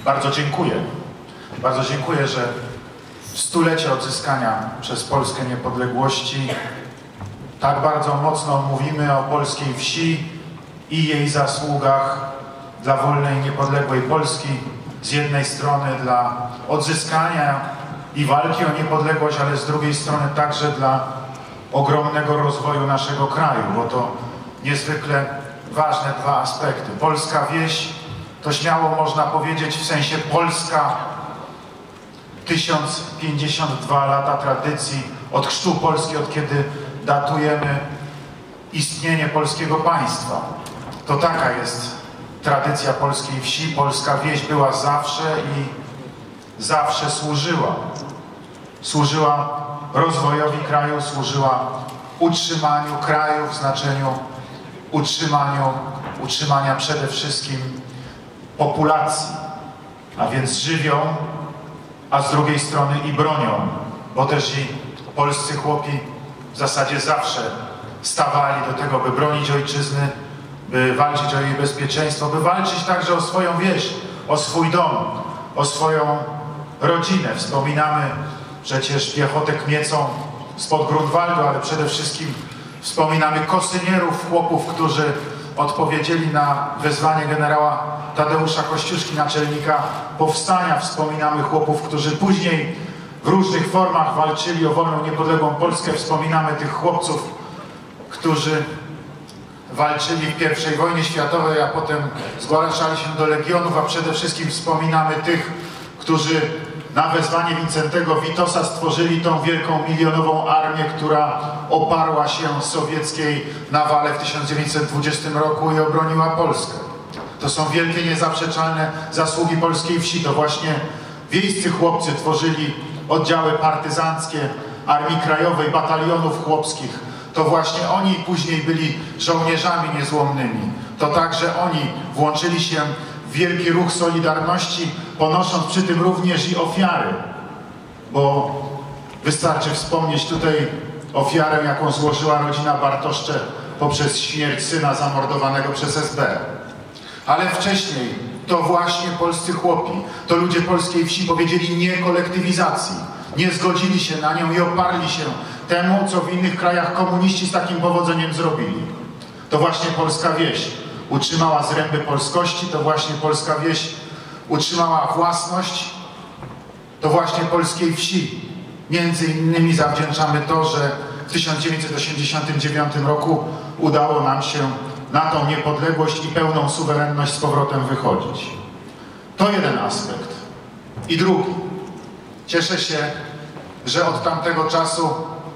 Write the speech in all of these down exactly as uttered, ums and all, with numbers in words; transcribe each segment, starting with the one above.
Bardzo dziękuję. Bardzo dziękuję, że w stulecie odzyskania przez Polskę niepodległości tak bardzo mocno mówimy o polskiej wsi i jej zasługach dla wolnej, niepodległej Polski. Z jednej strony dla odzyskania i walki o niepodległość, ale z drugiej strony także dla ogromnego rozwoju naszego kraju, bo to niezwykle ważne dwa aspekty. Polska wieś to śmiało można powiedzieć w sensie Polska tysiąc pięćdziesiąt dwa lata tradycji od chrztu Polski, od kiedy datujemy istnienie polskiego państwa. To taka jest tradycja polskiej wsi. Polska wieś była zawsze i zawsze służyła. Służyła rozwojowi kraju, służyła utrzymaniu kraju w znaczeniu utrzymaniu, utrzymania przede wszystkim populacji, a więc żywią, a z drugiej strony i bronią, bo też i polscy chłopi w zasadzie zawsze stawali do tego, by bronić ojczyzny, by walczyć o jej bezpieczeństwo, by walczyć także o swoją wieś, o swój dom, o swoją rodzinę. Wspominamy przecież piechotę kmiecą spod Grunwaldu, ale przede wszystkim wspominamy kosynierów, chłopów, którzy odpowiedzieli na wezwanie generała Tadeusza Kościuszki, naczelnika powstania. Wspominamy chłopów, którzy później w różnych formach walczyli o wolną, niepodległą Polskę. Wspominamy tych chłopców, którzy walczyli w pierwszej wojnie światowej, a potem zgłaszali się do legionów, a przede wszystkim wspominamy tych, którzy na wezwanie Wincentego Witosa stworzyli tą wielką milionową armię, która oparła się sowieckiej nawale w tysiąc dziewięćset dwudziestym roku i obroniła Polskę. To są wielkie, niezaprzeczalne zasługi polskiej wsi. To właśnie wiejscy chłopcy tworzyli oddziały partyzanckie Armii Krajowej, batalionów chłopskich. To właśnie oni później byli żołnierzami niezłomnymi. To także oni włączyli się w wielki ruch Solidarności, ponosząc przy tym również i ofiary. Bo wystarczy wspomnieć tutaj ofiarę, jaką złożyła rodzina Bartoszcze poprzez śmierć syna zamordowanego przez S B. Ale wcześniej to właśnie polscy chłopi, to ludzie polskiej wsi powiedzieli nie kolektywizacji. Nie zgodzili się na nią i oparli się temu, co w innych krajach komuniści z takim powodzeniem zrobili. To właśnie polska wieś utrzymała zręby polskości, to właśnie polska wieś utrzymała własność, to właśnie polskiej wsi między innymi zawdzięczamy to, że w tysiąc dziewięćset osiemdziesiątym dziewiątym roku udało nam się na tą niepodległość i pełną suwerenność z powrotem wychodzić. To jeden aspekt. I drugi. Cieszę się, że od tamtego czasu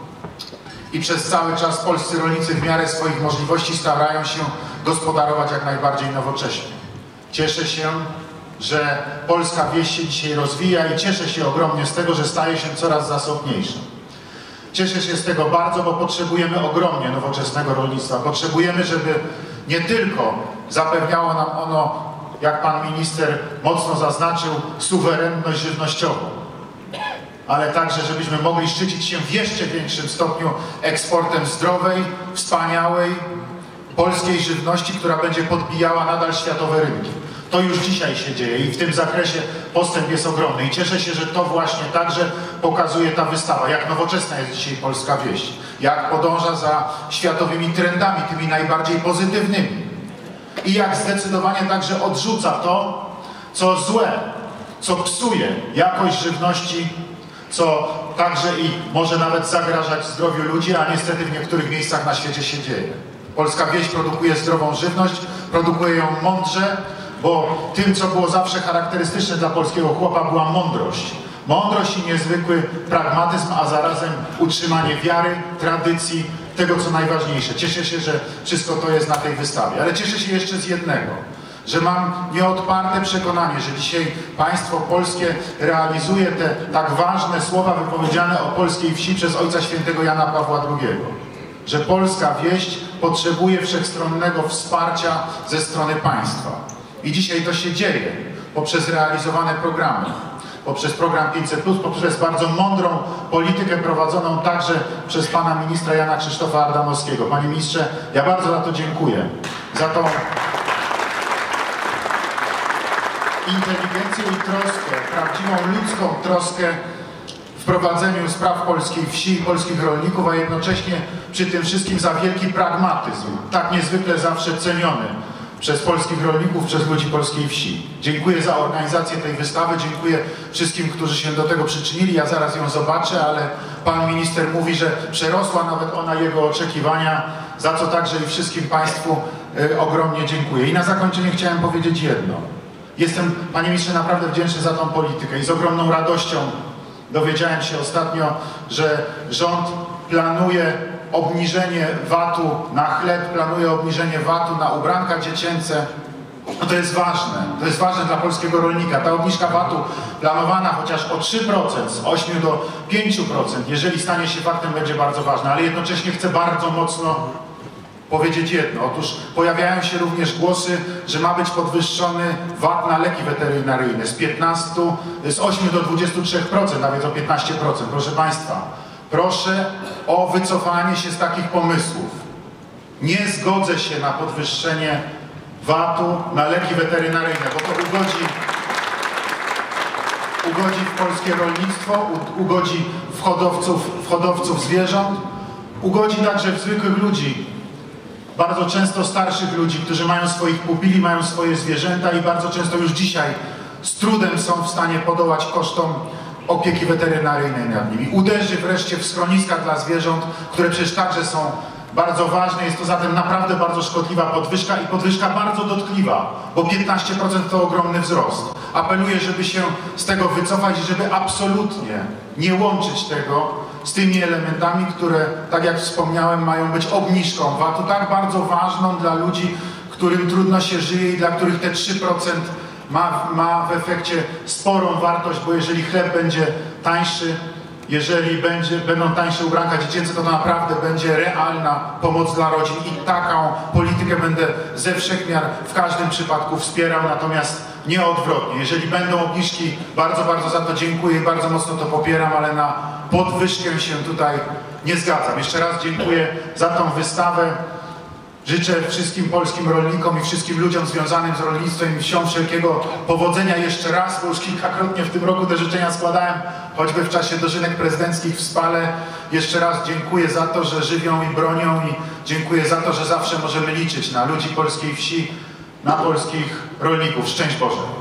i przez cały czas polscy rolnicy w miarę swoich możliwości starają się gospodarować jak najbardziej nowocześnie. Cieszę się, że polska wieś się dzisiaj rozwija i cieszę się ogromnie z tego, że staje się coraz zasobniejsza. Cieszę się z tego bardzo, bo potrzebujemy ogromnie nowoczesnego rolnictwa. Potrzebujemy, żeby nie tylko zapewniało nam ono, jak pan minister mocno zaznaczył, suwerenność żywnościową, ale także, żebyśmy mogli szczycić się w jeszcze większym stopniu eksportem zdrowej, wspaniałej, polskiej żywności, która będzie podbijała nadal światowe rynki. To już dzisiaj się dzieje i w tym zakresie postęp jest ogromny. I cieszę się, że to właśnie także pokazuje ta wystawa, jak nowoczesna jest dzisiaj polska wieś, jak podąża za światowymi trendami, tymi najbardziej pozytywnymi. I jak zdecydowanie także odrzuca to, co złe, co psuje jakość żywności, co także i może nawet zagrażać zdrowiu ludzi, a niestety w niektórych miejscach na świecie się dzieje. Polska wieś produkuje zdrową żywność, produkuje ją mądrze, bo tym, co było zawsze charakterystyczne dla polskiego chłopa, była mądrość. Mądrość i niezwykły pragmatyzm, a zarazem utrzymanie wiary, tradycji, tego, co najważniejsze. Cieszę się, że wszystko to jest na tej wystawie, ale cieszę się jeszcze z jednego, że mam nieodparte przekonanie, że dzisiaj państwo polskie realizuje te tak ważne słowa wypowiedziane o polskiej wsi przez Ojca Świętego Jana Pawła drugiego. Że polska wieś potrzebuje wszechstronnego wsparcia ze strony państwa. I dzisiaj to się dzieje poprzez realizowane programy, poprzez program pięćset plus, poprzez bardzo mądrą politykę prowadzoną także przez pana ministra Jana Krzysztofa Ardanowskiego. Panie ministrze, ja bardzo za to dziękuję. Za tą inteligencję i troskę, prawdziwą ludzką troskę w prowadzeniu spraw polskiej wsi i polskich rolników, a jednocześnie przy tym wszystkim za wielki pragmatyzm, tak niezwykle zawsze ceniony przez polskich rolników, przez ludzi polskiej wsi. Dziękuję za organizację tej wystawy, dziękuję wszystkim, którzy się do tego przyczynili. Ja zaraz ją zobaczę, ale pan minister mówi, że przerosła nawet ona jego oczekiwania, za co także i wszystkim państwu y, ogromnie dziękuję. I na zakończenie chciałem powiedzieć jedno. Jestem, panie ministrze, naprawdę wdzięczny za tą politykę i z ogromną radością dowiedziałem się ostatnio, że rząd planuje obniżenie vatu na chleb, planuje obniżenie vatu na ubranka dziecięce. No to jest ważne, to jest ważne dla polskiego rolnika. Ta obniżka vatu planowana chociaż o trzy procent, z ośmiu do pięciu procent, jeżeli stanie się faktem, będzie bardzo ważna, ale jednocześnie chcę bardzo mocno powiedzieć jedno. Otóż pojawiają się również głosy, że ma być podwyższony vat na leki weterynaryjne z piętnastu, z ośmiu do dwudziestu trzech procent, a więc o piętnaście procent. Proszę państwa, proszę o wycofanie się z takich pomysłów. Nie zgodzę się na podwyższenie vatu na leki weterynaryjne, bo to ugodzi, ugodzi w polskie rolnictwo, ugodzi w hodowców, w hodowców zwierząt, ugodzi także w zwykłych ludzi, bardzo często starszych ludzi, którzy mają swoich pupili, mają swoje zwierzęta i bardzo często już dzisiaj z trudem są w stanie podołać kosztom opieki weterynaryjnej nad nimi. Uderzy wreszcie w schroniska dla zwierząt, które przecież także są bardzo ważne. Jest to zatem naprawdę bardzo szkodliwa podwyżka i podwyżka bardzo dotkliwa, bo piętnaście procent to ogromny wzrost. Apeluję, żeby się z tego wycofać i żeby absolutnie nie łączyć tego z tymi elementami, które, tak jak wspomniałem, mają być obniżką vatu, tak bardzo ważną dla ludzi, którym trudno się żyje i dla których te trzy procent ma, ma w efekcie sporą wartość, bo jeżeli chleb będzie tańszy, jeżeli będzie, będą tańsze ubranka dziecięce, to, to naprawdę będzie realna pomoc dla rodzin i taką politykę będę ze wszechmiar w każdym przypadku wspierał, natomiast nie odwrotnie. Jeżeli będą obniżki, bardzo, bardzo za to dziękuję i bardzo mocno to popieram, ale na podwyżkę się tutaj nie zgadzam. Jeszcze raz dziękuję za tą wystawę. Życzę wszystkim polskim rolnikom i wszystkim ludziom związanym z rolnictwem i wsią wszelkiego powodzenia jeszcze raz, bo już kilkakrotnie w tym roku te życzenia składałem, choćby w czasie dożynek prezydenckich w Spale. Jeszcze raz dziękuję za to, że żywią i bronią i dziękuję za to, że zawsze możemy liczyć na ludzi polskiej wsi, na polskich rolników. Szczęść Boże!